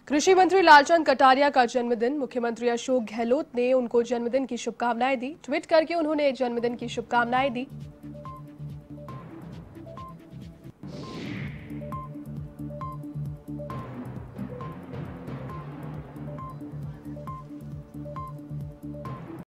कृषि मंत्री लालचंद कटारिया का जन्मदिन। मुख्यमंत्री अशोक गहलोत ने उनको जन्मदिन की शुभकामनाएं दी। ट्वीट करके उन्होंने जन्मदिन की शुभकामनाएं दी।